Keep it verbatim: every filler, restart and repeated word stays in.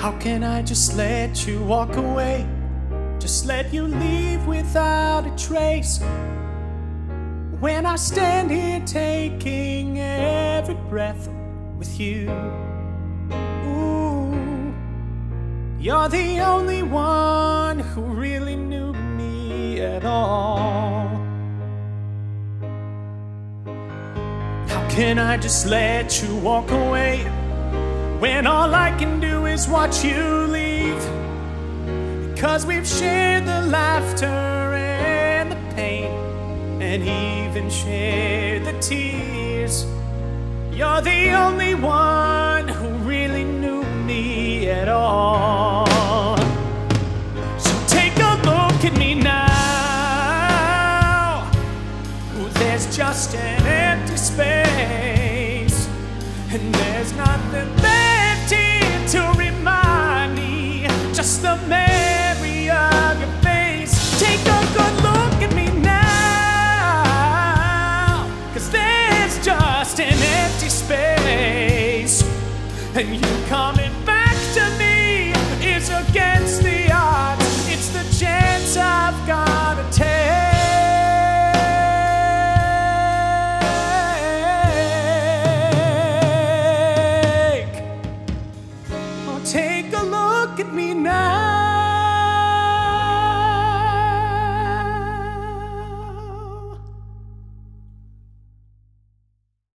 How can I just let you walk away? Just let you leave without a trace. When I stand here taking every breath with you. Ooh, you're the only one who really knew me at all. How can I just let you walk away when all I can do is watch you leave? Because we've shared the laughter and the pain, and even shared the tears. You're the only one who really knew me at all. So take a look at me now. Ooh, there's just an empty space, and there's nothing left here to remind me. Just the memory of your face. Take a good look at me now, 'cause there's just an empty space, and you come